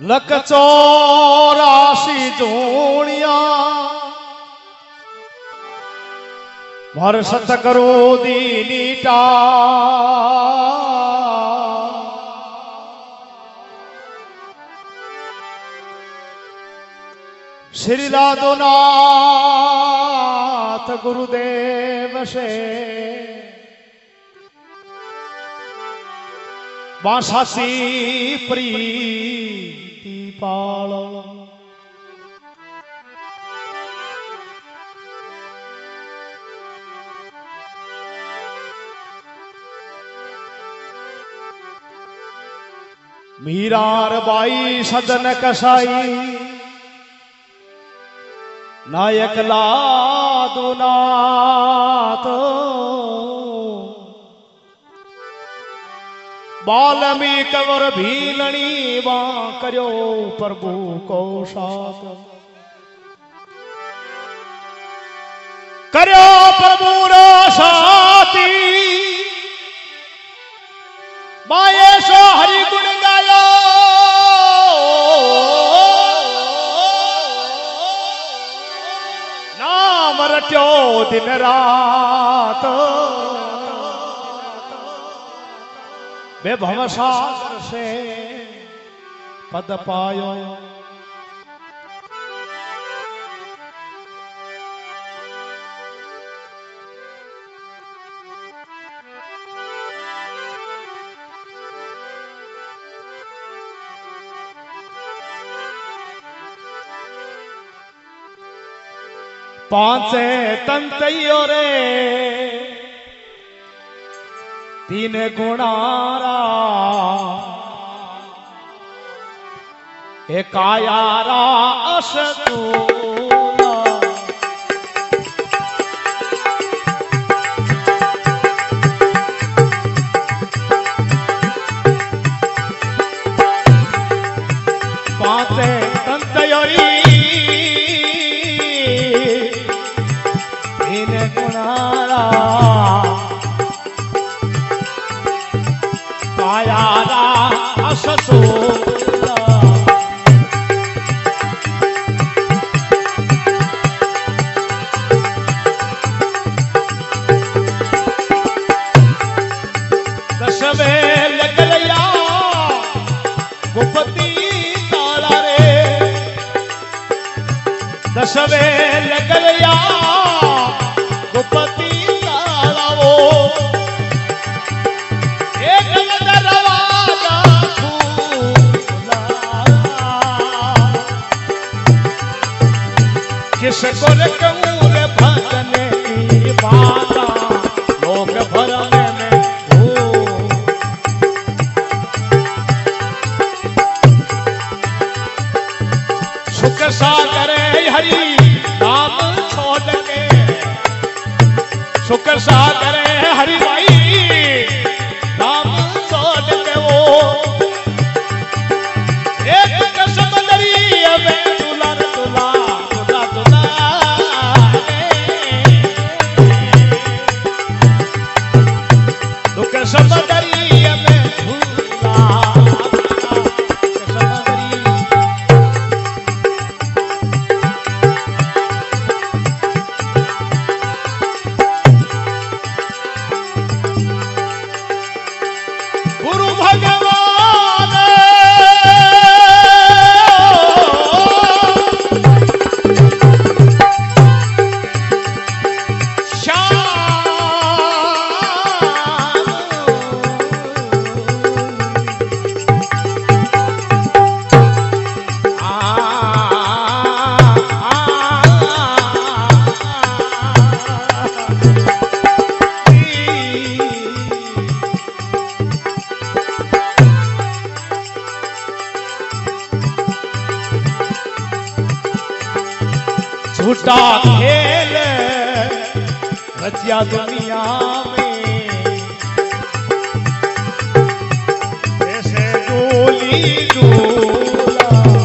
Luck 84 जूणिया मार सतगुरु दीनी टा श्री लादोनाथ गुरुदेव से बासासी प्रीति पाल मीरार बाई सदन कसाई नायक लादोनाथ बाल्मीक वर भीलनी वां कर्यो प्रभु को साथ कर्यो प्रभु रो साथी बाये सो हरि गुण गायो नाम रट्यो दिन रात बे भवसागर से पद पायो पांचे तंतैयो रे तीन गुणारा एक कायारा असतूला पांचे तंतयोरी तीन गुणारा कायारा असतूला दसवे लगलिया गुपति ताला रे दसवे लगलिया गुपति ताला वो किसको कहूँ रे भजन की बाता लोक भर में सुख सागर हरि नाम छोड़ के सुख सागर हरि भाई नाम छोड़ के वो एक कसम दरिया में तुला तुला तुला तुला दुख सब दरिया में तुला झूठा खेल रचिया दुनिया में ऐसे डोली डोला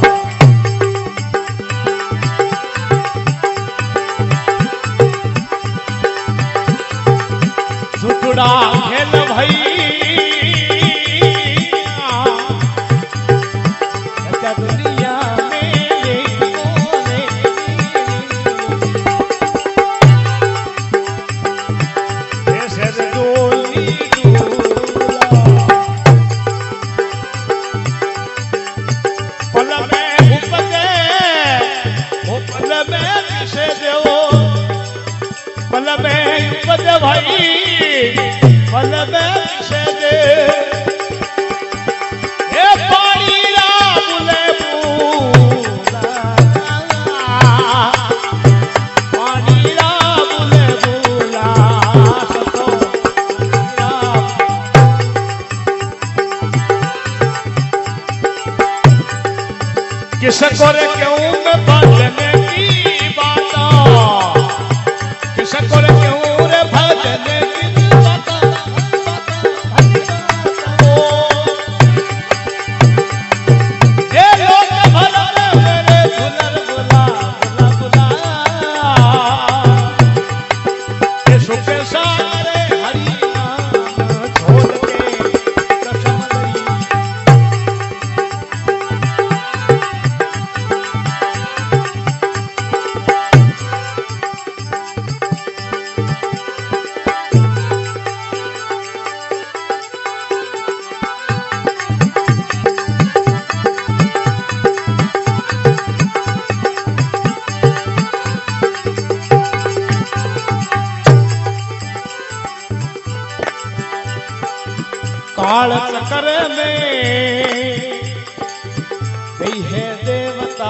झूठा खेल भाई रचिया किसे दे ए पानी रा बुले बूला पानी रा बुले बूला सतो किसको रे क्यों मैं भजन की बाता किसको रे क्यों रे भजन की बाता ये लोग भला मेरे भुलर बुला बुला बुला ये सुख सारे हरि नाम छोड़ के कसम ली काल चक्र में गई है देवता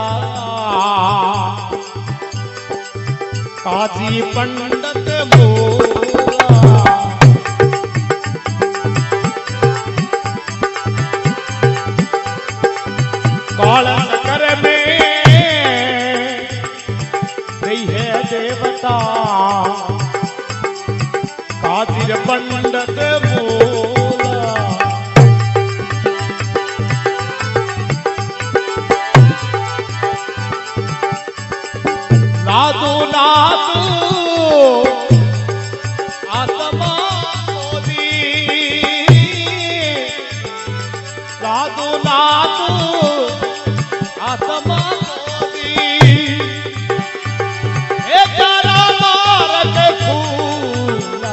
काजी पंडित बोला काल चक्र में गई है देवता काजी पंडित बोला नादू नादू आत्मा मोदी नादू नादू आत्मा मोदी ए तारा मारत फूला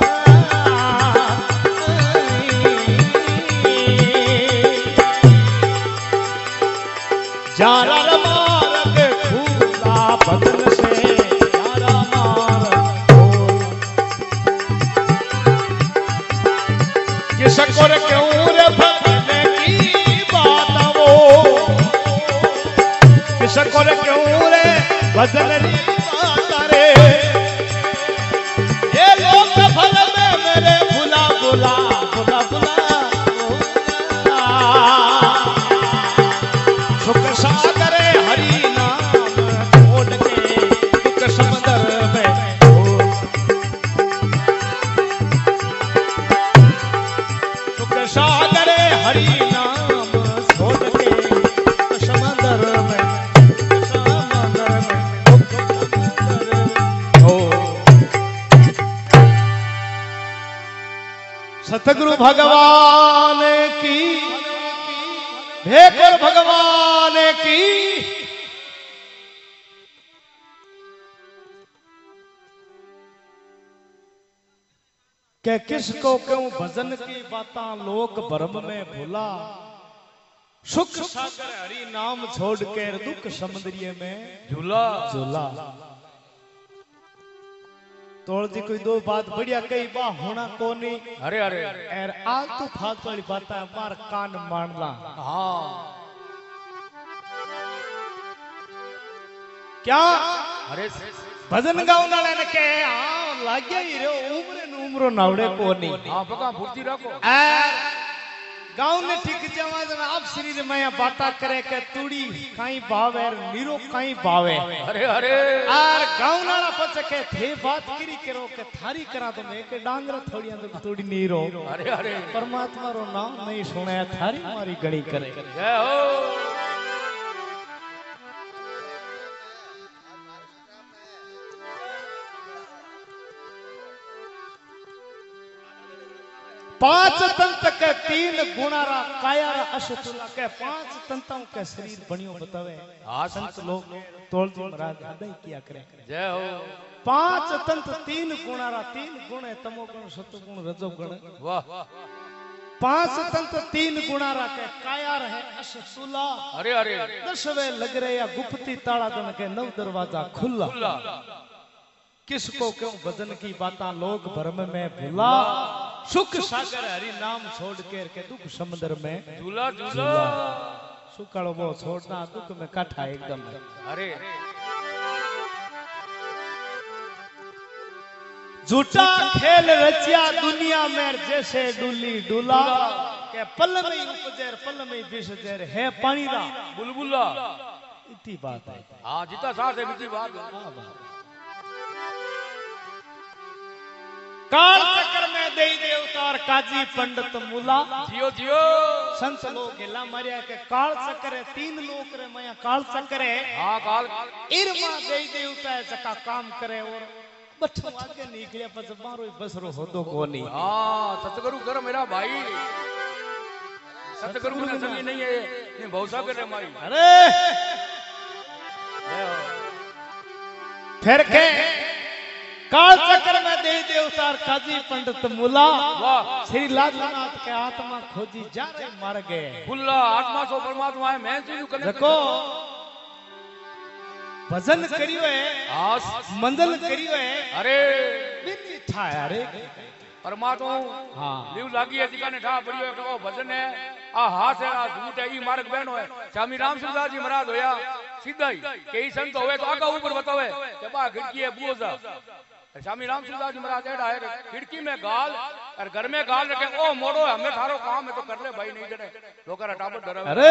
जारा मारत फूला बदन किसको रे क्यों रे भजन की बात वो किसको रे क्यों रे भजन की बात रे ये लोग भल में मेरे भुला भुला भुला भुला सुख सागर हरि नाम छोड़ के दुख समंदर में सागर हरि नाम छोड़ के समंदर में हो सतगुरु भगवान की भेकर भगवान की के किसको क्यों भजन की बातां लोक भरम में भूला सुख सागर हरि नाम छोड़ के दुख समुद्रिय में झूला झूला तोड़ दी कोई दो बात बढ़िया कई बा होना कोनी अरे अरे एर आज तो फालतू वाली बातें मार कान मारना हाँ क्या अरे भजन गाउना ने के हाँ लाग्या ही रे उमरो नावड़े कोनी हाँ बका फुर्ती रखो गाँव ने ठीक जमाज में आप शरीर में बाता करे के तूड़ी काई भावे नीरो काई भावे अरे अरे आर गाँव नाला पच के थे बात करी करो के थारी करा तो मैं के डांगरा थोड़ी अंदर तूड़ी नीरो अरे अरे परमात्मा रो नाम नहीं सुने थारी मारी गणी करे जय हो पांच तंत्र के तीन गुणारा कायारा अशतुला के पांच तंत्रों के शरीर बनियो बतावे संत लोग तोल जी महाराज हृदय किया करे जय हो पांच तंत्र तीन गुणारा तीन गुण है तमो गुण सतो गुण रजो गुण वाह पांच तंत्र तीन गुणारा के कायार है अशतुला अरे अरे दसवे लग रहे या गुप्ती ताला दन के नव दरवाजा खुला किसको क्यों भजन की बातें लोग भ्रम में भूला सुख सागर हरि नाम छोड़ के दुख समुद्र में झूला झूला सुकड़ वो छोड़ना दुख में काठा एकदम। अरे झूठा खेल रचिया दुनिया में जैसे डुली डुला के पल में उपजेर पल में बिसजेर है पानी रा बुलबुला। इतनी बात है। हाँ जितना साथ है इतनी बात है। काल चक्कर में दे देवतार काजी पंडित मूला जियो जियो संत लोग गिला मरिया के काल चक्कर है 3 लोग रे मया काल चक्कर है। हाँ काल इरमा दे देवता है जका काम करे और बच्चों आगे निकले पर मारो बसरो होतो कोनी। हाँ सतगुरु कर मेरा भाई सतगुरु ने सभी नहीं है ये भौसा कर रहे माई। अरे फिर के काल चक्र में दे देवतार काजी पंडित मूला श्री लालनाथ के आत्मा खोजी जा रहे मर गए। खुला आत्मा सो परमात्मा है मैं चीज कनेक्ट देखो भजन करियो है मंजन करियो है। अरे बिनी था अरे परमात्मा हाँ लीव लागी है जिकाने ठा बढ़ियो है भजन है आ हाथ है आ झूठ है ई मार्ग बहनो है। स्वामी रामचंद्र जी महाराज होया सीधा ही कई संत होवे तो आका ऊपर बतावे के बा खिड़की है बुओजा। स्वामी रामचंद्र जी महाराज ऐडा है खिड़की में गाल और घर में गाल रखे ओ मोड़ो हमें थारो काम है तो कर ले भाई नहीं जने लोकर टाबर डरावे। अरे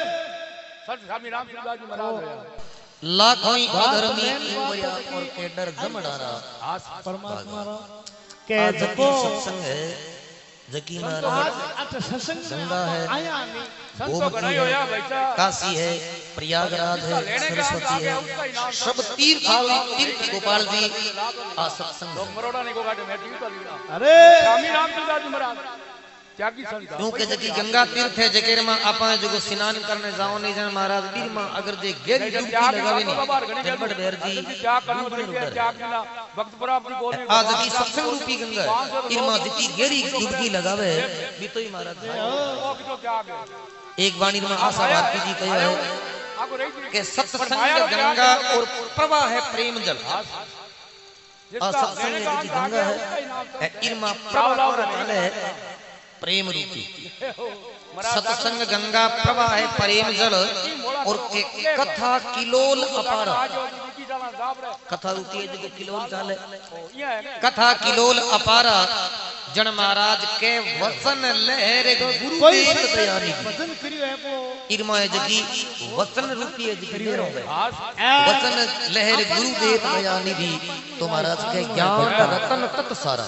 सच स्वामी रामचंद्र जी महाराज होया लाखों अधर्मी उमरिया और के डर जमडारा परमात्मा रा के जको सत्संग है जकी महाराज अच्छा सत्संग गंगा है आया नहीं संतो गणाई होया भाईसा काशी है प्रयागराज है सरस्वती है सब तीर्थ गोपाल जी आ सत्संग लोग मरोड़ा नहीं को काटे मैं टीवी पर लीला। अरे स्वामी रामचंद्र जी महाराज त्यागी संत क्योंकि जकी गंगा तीर्थ है जकेर में आपा जो स्नान करने जाओ नहीं जन महाराज बीर में अगर जे गेरी डुबकी लगावे नहीं जनबड़ बेर जी क्या करना पड़ेगा क्या करना वक्त पर अपनी बोल में आज की सत्संग रूपी गंगा इरमा जकी गेरी डुबकी लगावे भी तो ही महाराज वो भी तो क्या आगे एक वाणी में आशा भारती जी कहो है आगो रही कि सत्संग गंगा और प्रवाह है प्रेम जल सत्संग की गंगा है इरमा प्रवाह है प्रेम रूपी सत्संग गंगा प्रवाह है प्रेम जल और के कथा किलोल अपार कथा रूपी है जो किलोल चाले कथा किलोल अपारा जन महाराज के वचन लहर गुरुदेव दयानी भजन करियो है वो इरमा है जगी वचन रूपी है जगी वचन लहर गुरुदेव दयानी दी तो महाराज के ज्ञान रतन तत् सारा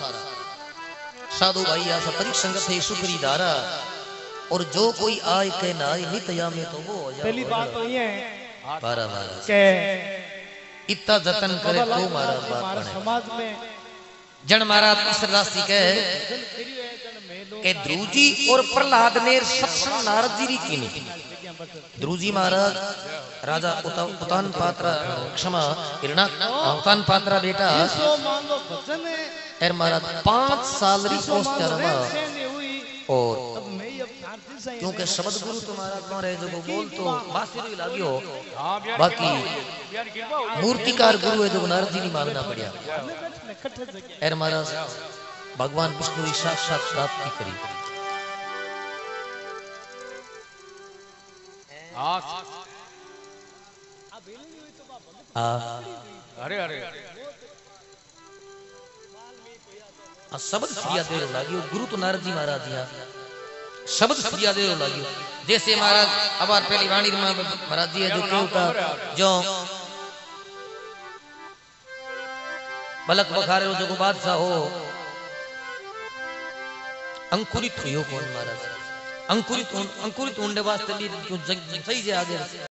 साधु भाई आशा परीक्षण थे सुकरी धारा और जो कोई आय के नाय नित्या में तो वो हो जाए। पहली बात तो ये है बारा बारा के इतना जतन करे तो मारा बात हमारे बने समाज में जन महाराज इस राशि के के ध्रुजी और प्रहलाद ने सत्संग नारद जी की नी ध्रुजी महाराज राजा उतान पात्रा क्षमा हिरणा उतान पात्रा बेटा सो मान लो भजन है एर महाराज 5 साल री पोस्टर और क्योंकि शब्द गुरु तुम्हारा तुम्हारे जो बोल तो बासिरी लागियो बाकी मूर्तिकार गुरु है जो नारद जी ने मांगना पड़ा एर महाराज भगवान विष्णु की साक्षात प्राप्ति करी। अरे अरे शब्द क्रिया दे लागियो गुरु तो नारद जी महाराज या शब्द क्रिया दे लागियो जैसे महाराज अबार पहली वाणी महाराज जी है जो केवटा जो बलक बखारे जो बादशाह हो अंकुरित हुयो कौन महाराज अंकुरित होने वास्ते भी सही जे आगे